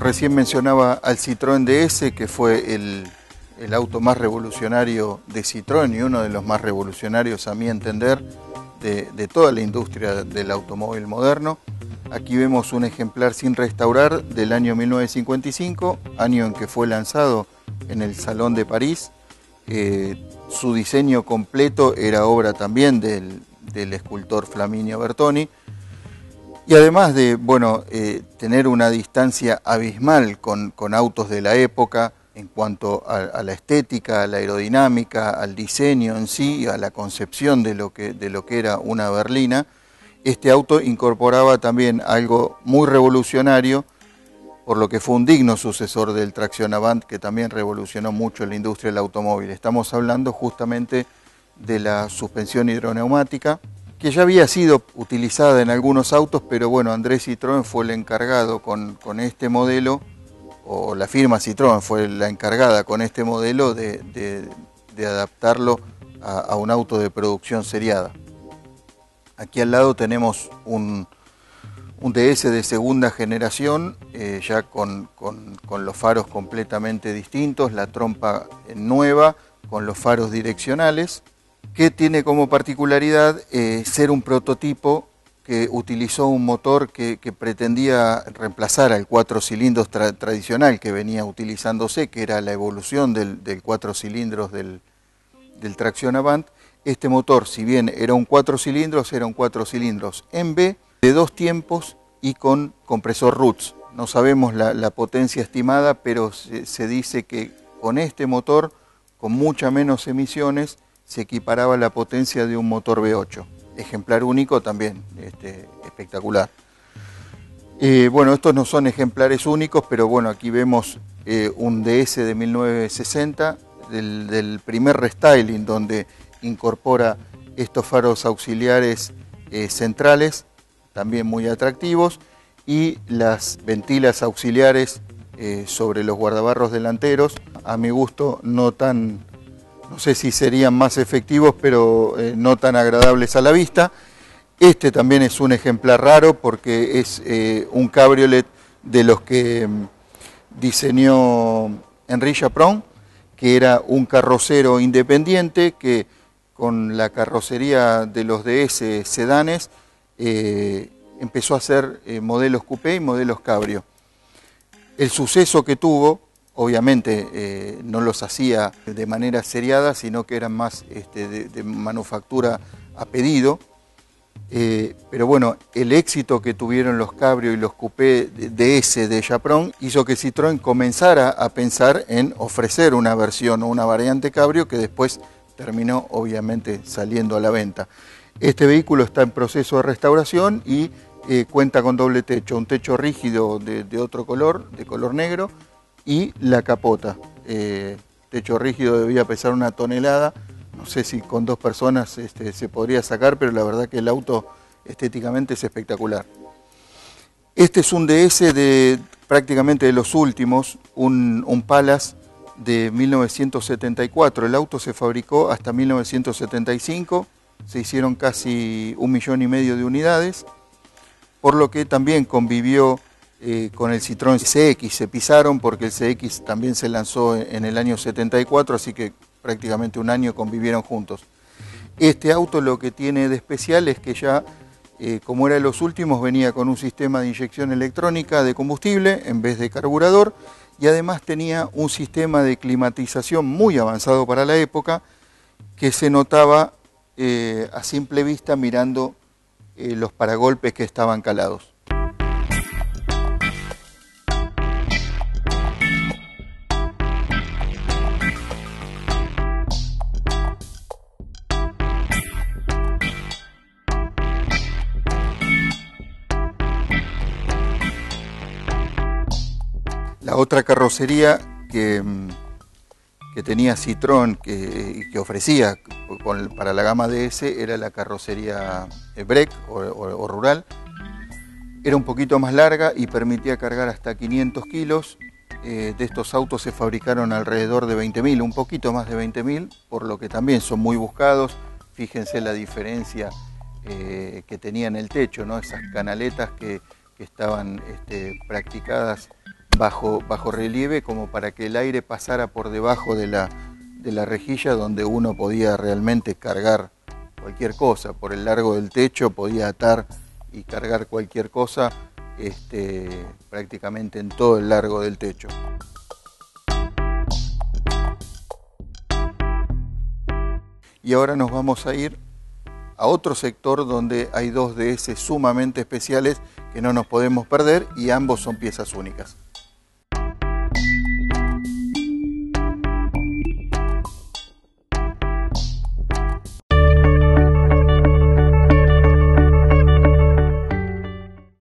recién mencionaba al Citroën DS, que fue el auto más revolucionario de Citroën y uno de los más revolucionarios, a mi entender, de toda la industria del automóvil moderno. Aquí vemos un ejemplar sin restaurar del año 1955, año en que fue lanzado en el Salón de París. Su diseño completo era obra también del escultor Flaminio Bertoni. Y además de tener una distancia abismal con autos de la época en cuanto a la estética, a la aerodinámica, al diseño en sí, a la concepción de lo que era una berlina, este auto incorporaba también algo muy revolucionario, por lo que fue un digno sucesor del Traction Avant, que también revolucionó mucho la industria del automóvil. Estamos hablando justamente de la suspensión hidroneumática, que ya había sido utilizada en algunos autos, pero bueno, André Citroën fue el encargado con este modelo, o la firma Citroën fue la encargada con este modelo de adaptarlo a un auto de producción seriada. Aquí al lado tenemos un DS de segunda generación, ya con los faros completamente distintos, la trompa nueva, con los faros direccionales, que tiene como particularidad ser un prototipo que utilizó un motor que pretendía reemplazar al 4 cilindros tradicional que venía utilizándose, que era la evolución del 4 cilindros del Traction Avant. Este motor, si bien era un 4 cilindros, era un 4 cilindros en B, de 2 tiempos y con compresor Roots. No sabemos la potencia estimada, pero se dice que con este motor, con mucha menos emisiones, se equiparaba la potencia de un motor V8. Ejemplar único también, espectacular. Estos no son ejemplares únicos, pero bueno, aquí vemos un DS de 1960, del primer restyling, donde incorpora estos faros auxiliares centrales, también muy atractivos, y las ventilas auxiliares sobre los guardabarros delanteros, a mi gusto no sé si serían más efectivos, pero no tan agradables a la vista. Este también es un ejemplar raro porque es un cabriolet de los que diseñó Henri Chaperon, que era un carrocero independiente que con la carrocería de los DS sedanes empezó a hacer modelos coupé y modelos cabrio. El suceso que tuvo, obviamente no los hacía de manera seriada, sino que eran más de manufactura a pedido. Pero bueno, el éxito que tuvieron los cabrio y los coupé DS de Chaperon hizo que Citroën comenzara a pensar en ofrecer una versión o una variante cabrio que después terminó obviamente saliendo a la venta. Este vehículo está en proceso de restauración y cuenta con doble techo, un techo rígido de otro color, de color negro, y la capota. Techo rígido debía pesar 1 tonelada, no sé si con 2 personas se podría sacar, pero la verdad que el auto estéticamente es espectacular. Este es un DS prácticamente de los últimos, un Palace de 1974. El auto se fabricó hasta 1975, se hicieron casi 1,5 millones de unidades, por lo que también convivió con el Citroën CX. Se pisaron porque el CX también se lanzó en el año 74, así que prácticamente un año convivieron juntos. Este auto lo que tiene de especial es que ya, como era de los últimos, venía con un sistema de inyección electrónica de combustible en vez de carburador, y además tenía un sistema de climatización muy avanzado para la época, que se notaba a simple vista mirando los paragolpes que estaban calados. La otra carrocería que tenía Citroën, que ofrecía para la gama DS, era la carrocería Break o Rural. Era un poquito más larga y permitía cargar hasta 500 kilos. De estos autos se fabricaron alrededor de 20.000, un poquito más de 20.000, por lo que también son muy buscados. Fíjense la diferencia que tenía en el techo, ¿no? Esas canaletas que estaban practicadas bajo relieve, como para que el aire pasara por debajo de la rejilla, donde uno podía realmente cargar cualquier cosa. Por el largo del techo podía atar y cargar cualquier cosa prácticamente en todo el largo del techo. Y ahora nos vamos a ir a otro sector donde hay dos DS sumamente especiales que no nos podemos perder, y ambos son piezas únicas.